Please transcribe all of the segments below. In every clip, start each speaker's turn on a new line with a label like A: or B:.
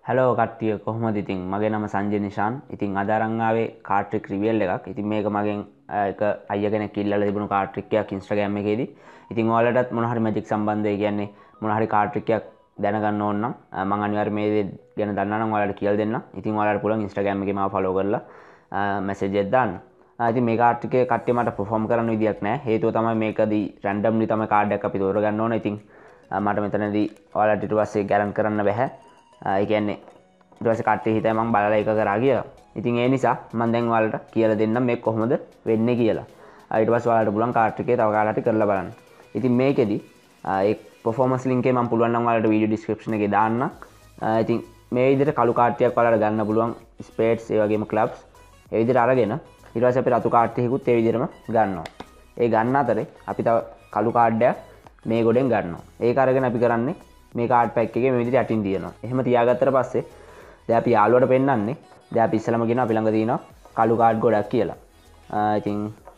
A: Hello කට්ටිය කොහොමද ඉතින් මගේ නම සංජය නිශාන්. ඉතින් අද අරන් ආවේ කාඩ් ට්‍රික් රිවියල් එකක්. ඉතින් මේක මගෙන් එක අයියා කෙනෙක් ඉල්ලලා තිබුණු කාඩ් ට්‍රික් එකක් Instagram එකේදී. ඉතින් ඔයාලටත් මොන හරි මැජික් සම්බන්ධය කියන්නේ මොන හරි කාඩ් ට්‍රික් එකක් දැනගන්න ඕන නම් මම අනිවාර්යයෙන් මේ දේ ගැන දන්නා නම් ඔයාලට කියලා දෙන්නම්. ඉතින් ඔයාලට පුළුවන් Instagram එකේ මාව follow කරලා message එකක් දාන්න. ඉතින් මේ කාඩ් ට්‍රික් එක කට්ටිය මට perform කරන්න විදියක් නැහැ. හේතුව තමයි මේකදී randomly තමයි කාඩ් එකක් අපි තෝරගන්න ඕන. ඉතින් මට මෙතනදී ඔයාලට ඊට පස්සේ ගැරන්ට් කරන්න බෑ. ඒ කියන්නේ ඊට පස්සේ කට්ටිය හිතයි මම බලලා ඒක කරා කියලා. ඉතින් ඒ නිසා මම දැන් ඔයාලට කියලා දෙන්නම් මේක කොහොමද වෙන්නේ කියලා. ඊට පස්සේ ඔයාලට පුළුවන් කාඩ් එකේ තව කාලකට කරලා බලන්න. ඉතින් මේකෙදි ඒ performance link එක මම පුළුවන් නම් ඔයාලට video description එකේ දාන්නම්. ඉතින් මේ විදිහට කළු කාඩ් ටිකක් ඔයාලට ගන්න පුළුවන් spades ඒ වගේම clubs. ඒ විදිහට අරගෙන ඊට පස්සේ අපි රතු කාඩ් ටිකකුත් ඒ විදිහටම ගන්නවා. ඒ ගන්න අතරේ අපි තව කළු කාඩ් එකක් මේ ගොඩෙන් ගන්නවා. ඒක අරගෙන අපි කරන්නේ මේ කාඩ් පැක් එකේ මේ විදිහට යටින් තියනවා. එහෙම තියාගත්තට පස්සේ දැන් අපි යාළුවට පෙන්නන්නේ දැන් අපි ඉස්සලම කියනවා අපි ළඟ තියෙනවා කළු කාඩ් ගොඩක් කියලා. ඉතින්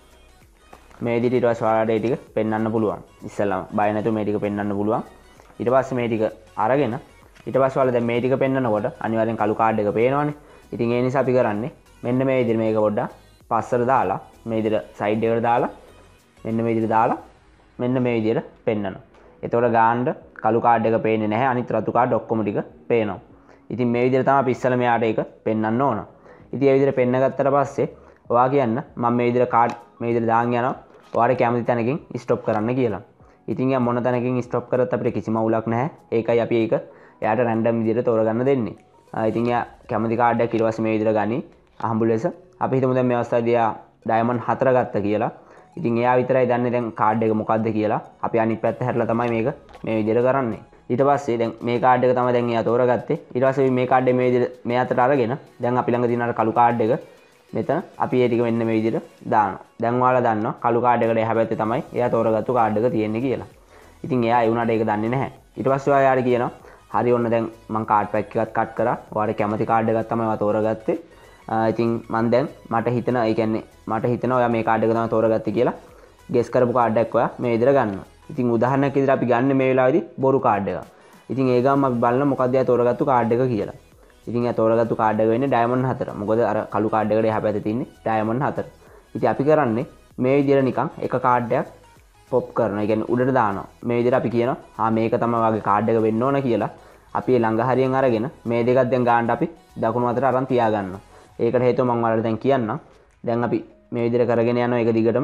A: මේ විදිහට ඊට පස්සේ ඔයාලට ඒ ටික පෙන්වන්න පුළුවන්. ඉස්සලම බය නැතුව මේ ටික පෙන්වන්න පුළුවන්. ඊට පස්සේ මේ ටික අරගෙන ඊට පස්සේ ඔයාලා දැන් මේ ටික පෙන්වනකොට අනිවාර්යෙන් කළු කාඩ් එක පේනවනේ. ඉතින් ඒ නිසා අපි කරන්නේ මෙන්න මේ විදිහට මේක පොඩ්ඩක් පස්සට දාලා මේ විදිහට සයිඩ් එකට දාලා මෙන්න මේ විදිහට දාලා මෙන්න මේ විදිහට පෙන්වනවා. එතකොට ගාන්න කළු කාඩ් එක පේන්නේ නැහැ. අනිත් රතු කාඩ් ඔක්කොම ටික පේනවා. ඉතින් මේ විදිහට තමයි අපි ඉස්සෙල්ලා මෙයාට ඒක පෙන්වන්න ඕන. ඉතින් මේ විදිහට පෙන්න ගත්තට පස්සේ ඔයා කියන්න මම මේ විදිහට කාඩ් මේ විදිහට දාන් යනවා. ඔයාට කැමති තැනකින් ස්ටොප් කරන්න කියලා. ඉතින් යා මොන තැනකින් ස්ටොප් කරත් අපිට කිසිම අවුලක් නැහැ. ඒකයි අපි ඒක එයාට රැන්ඩම් විදිහට තෝරගන්න දෙන්නේ. ඉතින් යා කැමති කාඩ් එකක් ඊට පස්සේ මේ විදිහට ගනි අහඹු ලෙස. අපි හිතමු දැන් මේ අවස්ථාවේදී යා ඩයමන්ඩ් 4 ගත්තා කියලා. ඉතින් එයා විතරයි දන්නේ දැන් කාඩ් එක මොකද්ද කියලා. අපි අනිත් පැත්ත හැරලා තමයි මේක මේ විදිහට කරන්නේ. ඊට පස්සේ දැන් මේ කාඩ් එක තමයි දැන් එයා තෝරගත්තේ. ඊට පස්සේ මේ කාඩ් එක මේ විදිහට මේ අතට අරගෙන දැන් අපි ළඟ තියෙන අර කළු කාඩ් එක මෙතන අපි ඒ ටික මෙන්න මේ විදිහට දානවා. දැන් ඔයාලා දන්නවා කළු කාඩ් එකට එහා පැත්තේ තමයි එයා තෝරගත්තු කාඩ් එක තියෙන්නේ කියලා. ඉතින් එයා ඒ වුණාට ඒක දන්නේ නැහැ. ඊට පස්සේ ඔයා යාට කියනවා හරි ඔන්න දැන් මම කාඩ් පැක් එකක් කට් කරා. ඔයාලට කැමති කාඩ් එකක් තමයි ඔයා තෝරගත්තේ. ඉතින් මම දැන් මට හිතෙනවා ඒ කියන්නේ මට හිතෙනවා ඔයා මේ කාඩ් එක තමයි තෝරගත්තේ කියලා ගෙස් කරපු කාඩ් එකක් ඔයා මේ විදිහට ගන්නවා. ඉතින් උදාහරණයක් විදිහට අපි ගන්න මේ වෙලාවේදී බොරු කාඩ් එකක්. ඉතින් ඒ ගාම අපි බලන මොකක්ද එයා තෝරගත්තු කාඩ් එක කියලා. ඉතින් එයා තෝරගත්තු කාඩ් එක වෙන්නේ ඩයමන්ඩ් 4. මොකද අර කළු කාඩ් එකට එහා පැත්තේ තියෙන්නේ ඩයමන්ඩ් 4. ඉතින් අපි කරන්නේ මේ විදිහට නිකන් එක කාඩ් එකක් පොප් කරනවා. ඒ කියන්නේ උඩට දානවා. මේ විදිහට අපි කියනවා මේක තමයි වගේ කාඩ් එක වෙන්න ඕන කියලා. අපි ළඟ හරියෙන් අරගෙන මේ දෙකක් දැන් ගාන්න අපි දකුණු අතට අරන් තියාගන්නවා. ඒකට හේතුව මම ඔයාලට දැන් කියන්නම්. දැන් අපි මේ විදිහට කරගෙන යනවා ඒක දිගටම.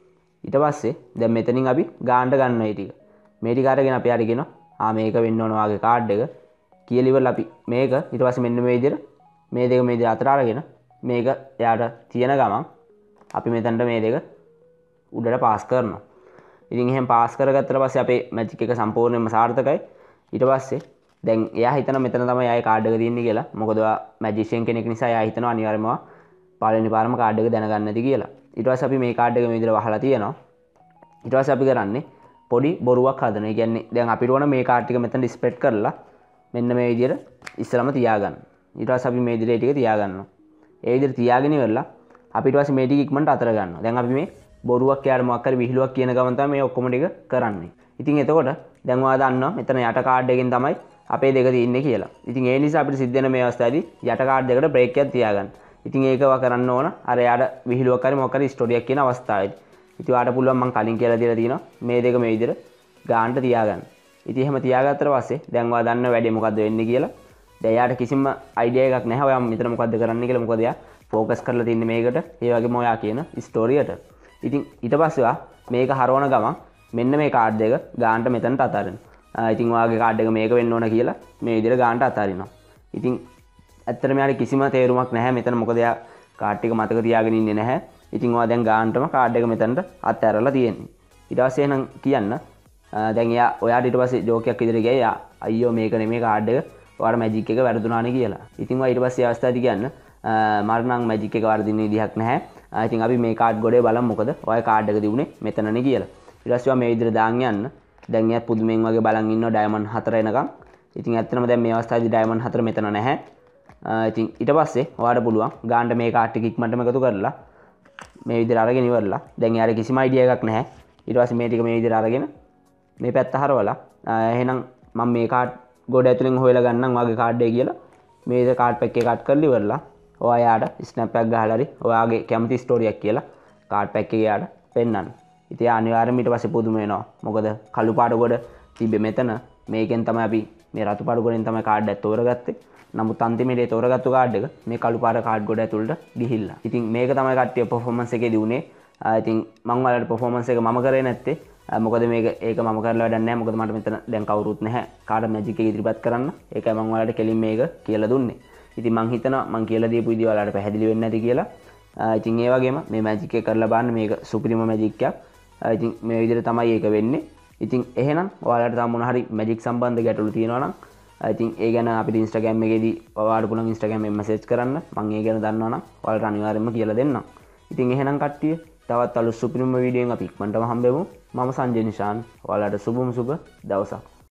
A: ඊට පස්සේ දැන් මෙතනින් අපි ගාන්න ගන්නවා මේ ටික. මේ ටික අරගෙන අපි හරි කියනවා මේක වෙන්න ඕන වාගේ කාඩ් එක කියලා ඉවරලා අපි මේක ඊට පස්සේ මෙන්න මේ විදිහට මේ දෙක මේ විදිහට අතර අරගෙන මේක එයාට තියෙන ගමන් අපි මෙතනට මේ දෙක උඩට පාස් කරනවා. ඉතින් එහෙම පාස් කරගත්තට පස්සේ අපේ මැජික් එක සම්පූර්ණයෙන්ම සාර්ථකයි. ඊට පස්සේ දැන් එයා හිතන මෙතන තමයි ආයේ කාඩ් එක තියෙන්නේ කියලා. මොකද ඔයා මැජිෂියන් කෙනෙක් නිසා එයා හිතනවා අනිවාර්යයෙන්ම පළවෙනි පාරම කාඩ් එක දැනගන්න නැති කියලා. ඊට පස්සේ අපි මේ කාඩ් එක මේ විදිහට වහලා තියෙනවා. ඊට පස්සේ අපි කරන්නේ පොඩි බොරුවක් හදනවා. ඒ කියන්නේ දැන් අපිට ඕන මේ කාඩ් ටික මෙතන ස්ප්‍රෙඩ් කරලා මෙන්න මේ විදිහට ඉස්සලම තියාගන්න. ඊට පස්සේ අපි මේ විදිහට ටික තියාගන්නවා. ඒ විදිහට තියාගෙන ඉවරලා අපි ඊට පස්සේ මේ ටික ඉක්මනට අතර ගන්නවා. දැන් අපි මේ බොරුවක් යාර මොකක් හරි විහිළුවක් කියන ගමන් තමයි මේ ඔක්කොම ටික කරන්නේ. ඉතින් එතකොට දැන් ඔයා දන්නවා මෙතන යට කාඩ් එකෙන් තමයි අපේ දෙක තියෙන්නේ කියලා. ඉතින් ඒ නිසා අපිට සිද්ධ වෙන මේ අවස්ථාවේදී යට කාඩ් දෙකට බ්‍රේක් එකක් තියාගන්න. ඉතින් ඒකව කරන්න ඕන අර යාට විහිළුවක් හරි මොකක් හරි ස්ටෝරියක් කියන අවස්ථාවේදී. ඉතින් ඔයාට පුළුවන් මම කලින් කියලා දීලා තියෙනවා මේ දෙක මේ විදිහට ගාන්න තියාගන්න. ඉතින් එහෙම තියාගත්තට පස්සේ දැන් ඔයා දන්න වැඩේ මොකද්ද වෙන්නේ කියලා. දැන් යාට කිසිම අයිඩියා එකක් නැහැ ඔයා මෙතන මොකද්ද කරන්න කියලා. මොකද යා ફોකස් කරලා තින්නේ මේකට. ඒ වගේම ඔයා කියන ස්ටෝරියට. ඉතින් ඊට පස්සේ ඔයා මේක හරවන ගමන් මෙන්න මේ කාඩ් දෙක ගාන්නට මෙතනට අතාරින්න. ඉතින් ඔයාගේ කාඩ් එක මේක වෙන්න ඕන කියලා මේ විදිහට ගාන්නට අතාරිනවා. ඉතින් ඇත්තටම යාට කිසිම තේරුමක් නැහැ මෙතන මොකද යා කාඩ් එක මතක තියාගෙන ඉන්නේ නැහැ. ඉතින් ඔයා දැන් ගාන්නටම කාඩ් එක මෙතනට අත්හැරලා තියෙන්නේ. ඊට පස්සේ එහෙනම් කියන්න දැන් එයා ඔයාට ඊට පස්සේ ජෝකයක් විදිහට ගියා යා අයියෝ මේක නෙමෙයි කාඩ් එක ඔයාලා මැජික් එක වැරදුනානේ කියලා. ඉතින් ඔයා ඊට පස්සේ අවස්ථාවේදී කියන්න මට නම් මැජික් එක වර්ධින්න විදිහක් නැහැ. ඉතින් අපි මේ කාඩ් ගොඩේ බලමු මොකද ඔය කාඩ් එක දිනුනේ මෙතනනේ කියලා. ඊට පස්සේ ඔයා මේ විදිහට දාන් යන්න. දැන් එයා පුදුමෙන් වගේ බලන් ඉන්නවා ඩයමන්ඩ් 4 එනකම්. ඉතින් ඇත්තටම දැන් මේ අවස්ථාවේදී ඩයමන්ඩ් 4 මෙතන නැහැ. ඉතින් ඊට පස්සේ ඔයාට පුළුවන් ගාන්න මේ කාඩ් ටික ඉක්මනටම එකතු කරලා මේ විදිහට අරගෙන ඉවරලා දැන් යාර කිසිම අයිඩියා එකක් නැහැ. ඊට පස්සේ මේ ටික මේ විදිහට අරගෙන මේ පැත්ත හරවලා එහෙනම් මම මේ කාඩ් ගොඩ ඇතුලෙන් හොයලා ගන්නම් වාගේ කාඩ් එක කියලා මේ කාඩ් පැක් එක කට් කරලා ඉවරලා ඔයාට ස්නැප් එකක් ගහලා හරි ඔයාගේ කැමති ස්ටෝරියක් කියලා කාඩ් පැක් එකේ යාට පෙන්නන්න. ඉතින් අනිවාර්යයෙන්ම ඊට පස්සේ පුදුම වෙනවා. මොකද කළු පාට ගොඩ තිබ්බේ මෙතන. මේකෙන් තමයි අපි මේ රතු පාට ගොඩෙන් තමයි කාඩ් එක තෝරගත්තේ. නමුත් අන්තිමේදී තෝරගත්තු කාඩ් එක මේ කළු පාට කාඩ් ගොඩ ඇතුළට ගිහිල්ලා. ඉතින් මේක තමයි කට්ටිය පර්ෆෝමන්ස් එකේදී උනේ. ඉතින් මම ඔයාලට පර්ෆෝමන්ස් එක මම කරේ නැත්තේ. මොකද මේක ඒක මම කරලා වැඩක් නැහැ. මොකද මට මෙතන දැන් කවුරුත් නැහැ. කාඩ් මැජික් එක ඉදිරිපත් කරන්න. ඒකයි මම ඔයාලට කෙලින් මේක කියලා දුන්නේ. ඉතින් මං හිතනවා මං කියලා දීපු විදිහ ඔයාලට පැහැදිලි වෙන්නේ නැති කියලා. ඉතින් ඒ වගේම මේ මැජික් එක කරලා බලන්න මේක සුපිරිම මැජික් එකක්. ඉතින් මේ විදිහට තමයි ඒක වෙන්නේ. ඉතින් එහෙනම් ඔයාලට තව මොන හරි මැජික් සම්බන්ධ ගැටලු තියෙනවා නම් ඉතින් ඒ ගැන අපිට Instagram එකේදී ඔයාලට පුළුවන් Instagram එකෙන් මැසේජ් කරන්න. මම ඒ ගැන දන්නවා නම් ඔයාලට අනිවාර්යයෙන්ම කියලා දෙන්නම්. ඉතින් එහෙනම් කට්ටිය තවත් අලුත් සුපිරිම වීඩියෝ එකකින් අපි ඉක්මනටම හම්බෙමු. මම සංජය නිශාන්. ඔයාලට සුබම සුබ දවසක්.